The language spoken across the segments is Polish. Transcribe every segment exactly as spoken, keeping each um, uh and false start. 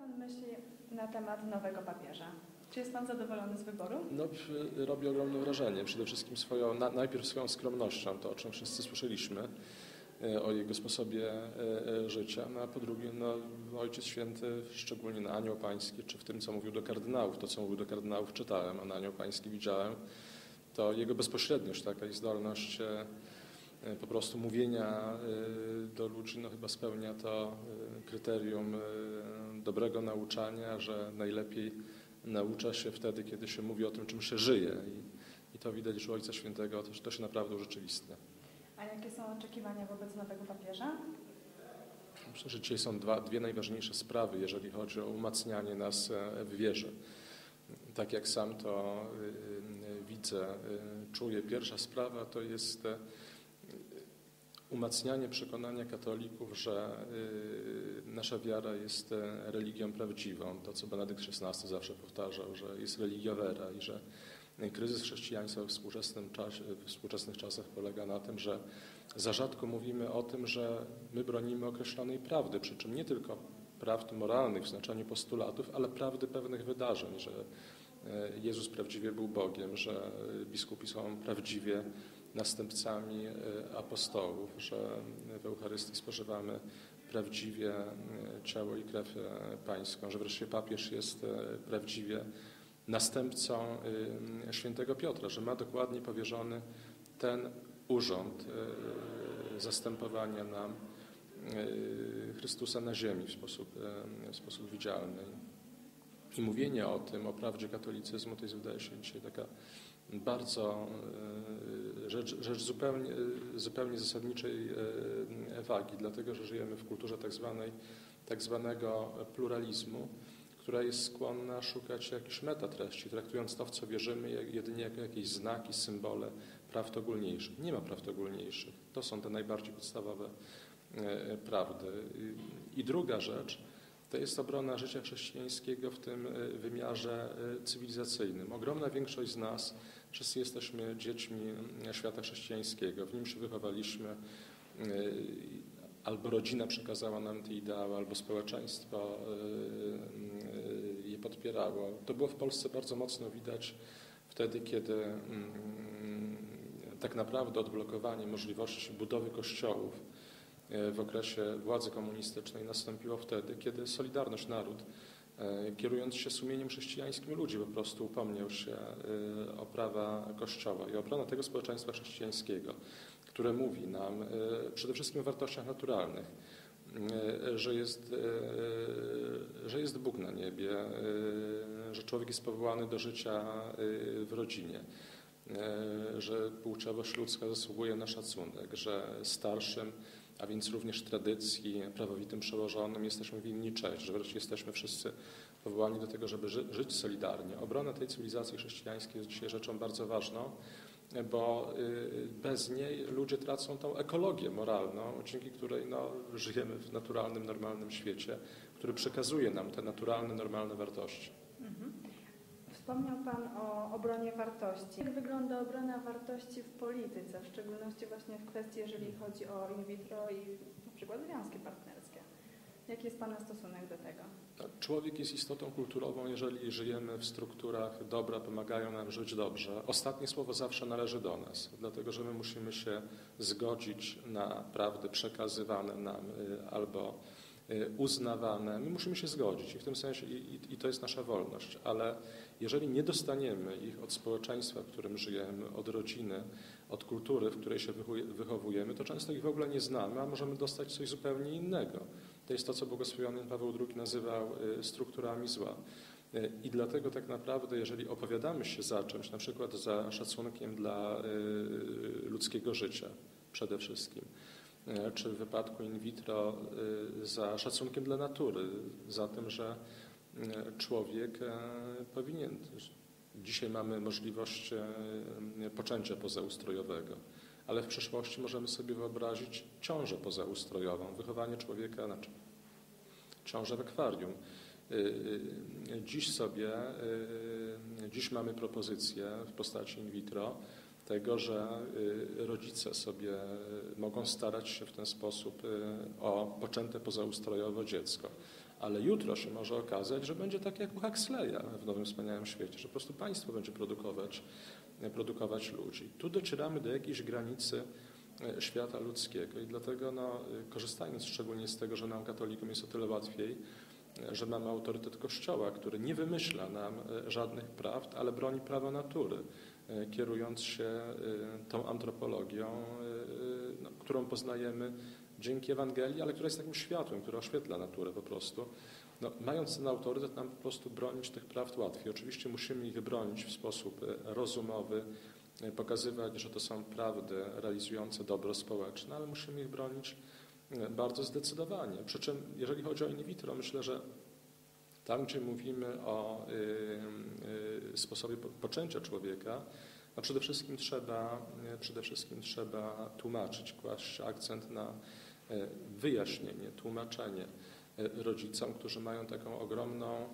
Pan myśli na temat nowego papieża? Czy jest Pan zadowolony z wyboru? No, robi ogromne wrażenie. Przede wszystkim swoją, na, najpierw swoją skromnością, to o czym wszyscy słyszeliśmy, o jego sposobie życia, no a po drugie no, Ojciec Święty, szczególnie na Anioł Pański, czy w tym, co mówił do kardynałów, to co mówił do kardynałów czytałem, a na Anioł Pański widziałem, to jego bezpośredniość, taka i zdolność po prostu mówienia do ludzi, no chyba spełnia to kryterium dobrego nauczania, że najlepiej naucza się wtedy, kiedy się mówi o tym, czym się żyje. I, i to widać, że u Ojca Świętego to, to się naprawdę urzeczywistnia. A jakie są oczekiwania wobec nowego papieża? Myślę, że dzisiaj są dwa, dwie najważniejsze sprawy, jeżeli chodzi o umacnianie nas w wierze. Tak jak sam to widzę, czuję. Pierwsza sprawa to jest umacnianie przekonania katolików, że nasza wiara jest religią prawdziwą. To, co Benedykt szesnasty zawsze powtarzał, że jest religio vera i że kryzys chrześcijaństwa we współczesnym czasie, w współczesnych czasach polega na tym, że za rzadko mówimy o tym, że my bronimy określonej prawdy, przy czym nie tylko prawd moralnych w znaczeniu postulatów, ale prawdy pewnych wydarzeń, że Jezus prawdziwie był Bogiem, że biskupi są prawdziwie następcami apostołów, że w Eucharystii spożywamy prawdziwie ciało i krew Pańską, że wreszcie papież jest prawdziwie następcą świętego Piotra, że ma dokładnie powierzony ten urząd zastępowania nam Chrystusa na ziemi w sposób, w sposób widzialny. I mówienie o tym, o prawdzie katolicyzmu, to jest, wydaje się, dzisiaj taka bardzo rzecz, rzecz zupełnie, zupełnie zasadniczej wagi, dlatego że żyjemy w kulturze tak zwanej, tak zwanego pluralizmu, która jest skłonna szukać jakichś metatreści, traktując to, w co wierzymy, jedynie jako jakieś znaki, symbole prawd ogólniejszych. Nie ma prawd ogólniejszych. To są te najbardziej podstawowe prawdy. I druga rzecz to jest obrona życia chrześcijańskiego w tym wymiarze cywilizacyjnym. Ogromna większość z nas, wszyscy jesteśmy dziećmi świata chrześcijańskiego. W nim się wychowaliśmy. Albo rodzina przekazała nam te ideały, albo społeczeństwo je podpierało. To było w Polsce bardzo mocno widać wtedy, kiedy tak naprawdę odblokowanie możliwości budowy kościołów w okresie władzy komunistycznej nastąpiło wtedy, kiedy Solidarność Naród, kierując się sumieniem chrześcijańskim ludzi, po prostu upomniał się o prawa Kościoła i obrona tego społeczeństwa chrześcijańskiego, które mówi nam przede wszystkim o wartościach naturalnych, że jest, że jest Bóg na niebie, że człowiek jest powołany do życia w rodzinie, że płciowość ludzka zasługuje na szacunek, że starszym, a więc również tradycji, prawowitym przełożonym jesteśmy winni cześć, że wreszcie jesteśmy wszyscy powołani do tego, żeby ży żyć solidarnie. Obrona tej cywilizacji chrześcijańskiej jest dzisiaj rzeczą bardzo ważną, bo bez niej ludzie tracą tą ekologię moralną, dzięki której no, żyjemy w naturalnym, normalnym świecie, który przekazuje nam te naturalne, normalne wartości. Mhm. Wspomniał Pan o obronie wartości. Jak wygląda obrona wartości w polityce, w szczególności właśnie w kwestii, jeżeli chodzi o in vitro i na przykład związki partnerskie? Jaki jest Pana stosunek do tego? Człowiek jest istotą kulturową, jeżeli żyjemy w strukturach dobra, pomagają nam żyć dobrze. Ostatnie słowo zawsze należy do nas, dlatego że my musimy się zgodzić na prawdy przekazywane nam albo uznawane. My musimy się zgodzić i w tym sensie i, i to jest nasza wolność, ale jeżeli nie dostaniemy ich od społeczeństwa, w którym żyjemy, od rodziny, od kultury, w której się wychowujemy, to często ich w ogóle nie znamy, a możemy dostać coś zupełnie innego. To jest to, co błogosławiony Paweł drugi nazywał strukturami zła. I dlatego tak naprawdę, jeżeli opowiadamy się za czymś, na przykład za szacunkiem dla ludzkiego życia przede wszystkim, czy w wypadku in vitro za szacunkiem dla natury, za tym, że człowiek powinien... Dzisiaj mamy możliwość poczęcia pozaustrojowego, ale w przyszłości możemy sobie wyobrazić ciążę pozaustrojową, wychowanie człowieka, znaczy ciążę w akwarium. Dziś sobie, dziś mamy propozycję w postaci in vitro tego, że rodzice sobie mogą starać się w ten sposób o poczęte pozaustrojowo dziecko. Ale jutro się może okazać, że będzie tak jak u Huxleya w Nowym Wspaniałym Świecie, że po prostu państwo będzie produkować, produkować ludzi. Tu docieramy do jakiejś granicy świata ludzkiego i dlatego no, korzystając szczególnie z tego, że nam katolikom jest o tyle łatwiej, że mamy autorytet Kościoła, który nie wymyśla nam żadnych prawd, ale broni prawa natury, kierując się tą antropologią, no, którą poznajemy dzięki Ewangelii, ale która jest takim światłem, które oświetla naturę po prostu. No, mając ten autorytet, nam po prostu bronić tych prawd łatwiej. Oczywiście musimy ich bronić w sposób rozumowy, pokazywać, że to są prawdy realizujące dobro społeczne, ale musimy ich bronić bardzo zdecydowanie. Przy czym, jeżeli chodzi o in vitro, myślę, że tam, gdzie mówimy o y, y, sposobie poczęcia człowieka, no przede wszystkim trzeba, przede wszystkim trzeba tłumaczyć, kłaść akcent na wyjaśnienie, tłumaczenie rodzicom, którzy mają taką ogromną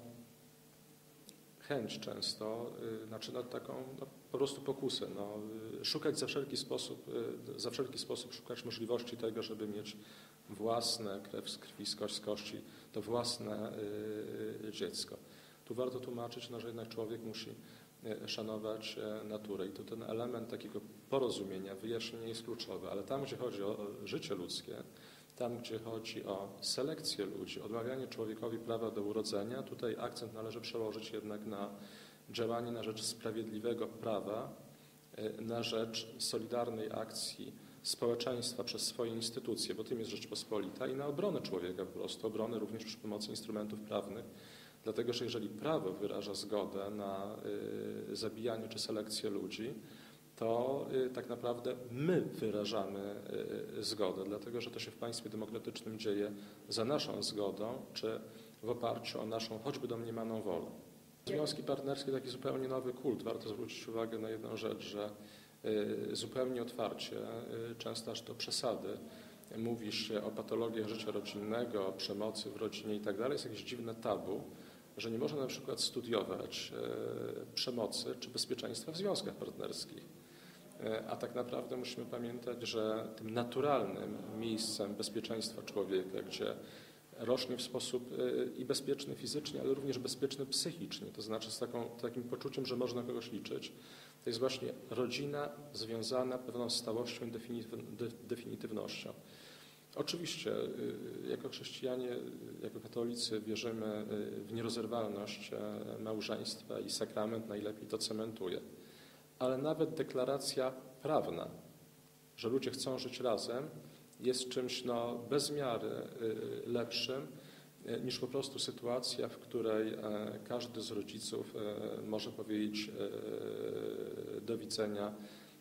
chęć często, znaczy no, taką no, po prostu pokusę, no, szukać za wszelki sposób, za wszelki sposób szukać możliwości tego, żeby mieć własne krew z krwi, z kość z kości, to własne y, dziecko. Tu warto tłumaczyć, no, że jednak człowiek musi szanować naturę i to ten element takiego porozumienia, wyjaśnienia jest kluczowy, ale tam, gdzie chodzi o życie ludzkie, tam, gdzie chodzi o selekcję ludzi, odmawianie człowiekowi prawa do urodzenia, tutaj akcent należy przełożyć jednak na działanie na rzecz sprawiedliwego prawa, na rzecz solidarnej akcji społeczeństwa przez swoje instytucje, bo tym jest Rzeczpospolita, i na obronę człowieka po prostu, obronę również przy pomocy instrumentów prawnych, dlatego że jeżeli prawo wyraża zgodę na y, zabijanie czy selekcję ludzi, to y, tak naprawdę my wyrażamy y, zgodę, dlatego że to się w państwie demokratycznym dzieje za naszą zgodą, czy w oparciu o naszą choćby domniemaną wolę. Związki partnerskie to taki zupełnie nowy kult. Warto zwrócić uwagę na jedną rzecz, że y, zupełnie otwarcie, y, często aż do przesady, mówi się o patologiach życia rodzinnego, o przemocy w rodzinie i tak dalej. Jest jakieś dziwne tabu, że nie można na przykład studiować y, przemocy czy bezpieczeństwa w związkach partnerskich. Y, a tak naprawdę musimy pamiętać, że tym naturalnym miejscem bezpieczeństwa człowieka, gdzie rośnie w sposób y, i bezpieczny fizycznie, ale również bezpieczny psychicznie, to znaczy z taką, takim poczuciem, że można kogoś liczyć, to jest właśnie rodzina związana pewną stałością i definitywnością. Oczywiście jako chrześcijanie, jako katolicy wierzymy w nierozerwalność małżeństwa i sakrament najlepiej to cementuje. Ale nawet deklaracja prawna, że ludzie chcą żyć razem, jest czymś no, bez miary lepszym niż po prostu sytuacja, w której każdy z rodziców może powiedzieć do widzenia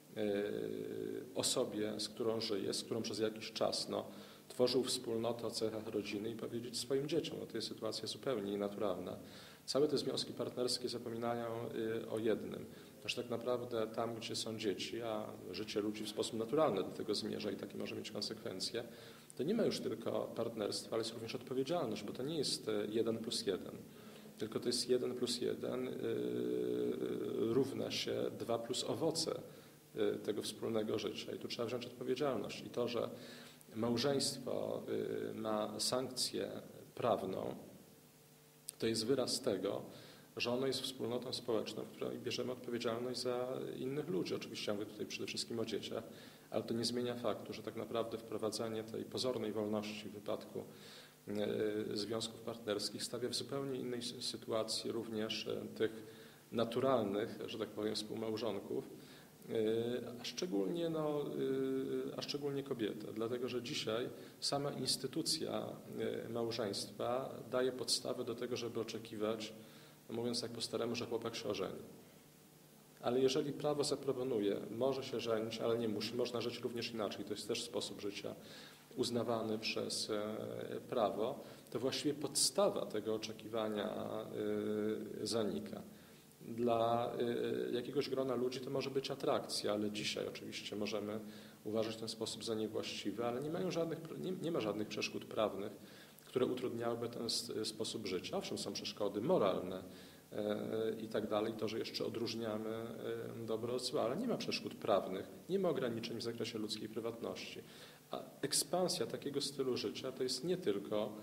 osobie, z którą żyje, z którą przez jakiś czas no, tworzył wspólnotę o cechach rodziny i powiedzieć swoim dzieciom. No, to jest sytuacja zupełnie nienaturalna. Całe te związki partnerskie zapominają o jednym, że tak naprawdę tam, gdzie są dzieci, a życie ludzi w sposób naturalny do tego zmierza i takie może mieć konsekwencje, to nie ma już tylko partnerstwa, ale jest również odpowiedzialność, bo to nie jest jeden plus jeden, tylko to jest jeden plus jeden yy, równa się dwa plus owoce yy, tego wspólnego życia. I tu trzeba wziąć odpowiedzialność. I to, że małżeństwo yy, ma sankcję prawną, to jest wyraz tego, że ono jest wspólnotą społeczną, w której bierzemy odpowiedzialność za innych ludzi. Oczywiście mówię tutaj przede wszystkim o dzieciach, ale to nie zmienia faktu, że tak naprawdę wprowadzanie tej pozornej wolności w wypadku y, związków partnerskich stawia w zupełnie innej sytuacji również y, tych naturalnych, że tak powiem, współmałżonków, y, a szczególnie, no, y, a szczególnie kobietę, dlatego że dzisiaj sama instytucja y, małżeństwa daje podstawę do tego, żeby oczekiwać, mówiąc tak po staremu, że chłopak się ożeni. Ale jeżeli prawo zaproponuje, może się żenić, ale nie musi, można żyć również inaczej, to jest też sposób życia uznawany przez prawo, to właściwie podstawa tego oczekiwania zanika. Dla jakiegoś grona ludzi to może być atrakcja, ale dzisiaj oczywiście możemy uważać ten sposób za niewłaściwy, ale nie, mają żadnych, nie, nie ma żadnych przeszkód prawnych, które utrudniałyby ten sposób życia. Owszem, są przeszkody moralne i tak dalej, to, że jeszcze odróżniamy dobro od zła, ale nie ma przeszkód prawnych, nie ma ograniczeń w zakresie ludzkiej prywatności. A ekspansja takiego stylu życia to jest nie tylko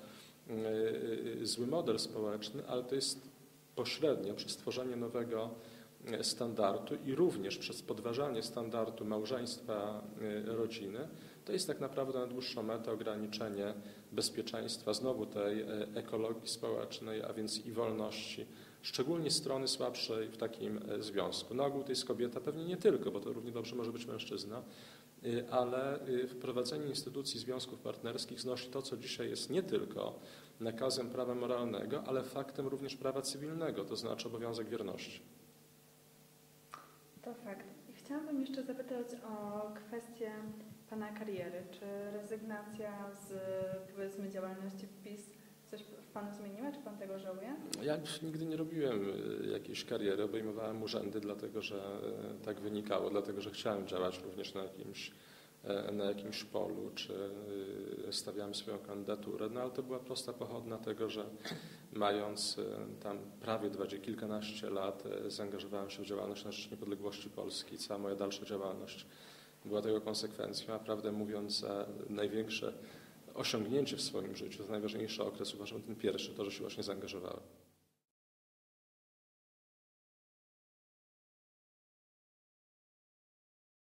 zły model społeczny, ale to jest pośrednio przez tworzenie nowego standardu i również przez podważanie standardu małżeństwa, rodziny, to jest tak naprawdę na dłuższą metę ograniczenie bezpieczeństwa, znowu tej ekologii społecznej, a więc i wolności, szczególnie strony słabszej w takim związku. Na ogół to jest kobieta, pewnie nie tylko, bo to równie dobrze może być mężczyzna, ale wprowadzenie instytucji związków partnerskich znosi to, co dzisiaj jest nie tylko nakazem prawa moralnego, ale faktem również prawa cywilnego, to znaczy obowiązek wierności. To fakt. I chciałabym jeszcze zapytać o kwestię Pana kariery. Czy rezygnacja z, powiedzmy, działalności w PiS coś w Panu zmieniła? Czy Pan tego żałuje? Ja nigdy nie robiłem jakiejś kariery, obejmowałem urzędy, dlatego że tak wynikało, dlatego że chciałem działać również na jakimś, na jakimś polu, czy stawiałem swoją kandydaturę, no ale to była prosta pochodna tego, że mając tam prawie dwadzieścia kilkanaście lat zaangażowałem się w działalność na rzecz niepodległości Polski. Cała moja dalsza działalność była tego konsekwencją, a prawdę mówiąc za największe osiągnięcie w swoim życiu, to najważniejszy okres uważam ten pierwszy, to, że się właśnie zaangażowałem.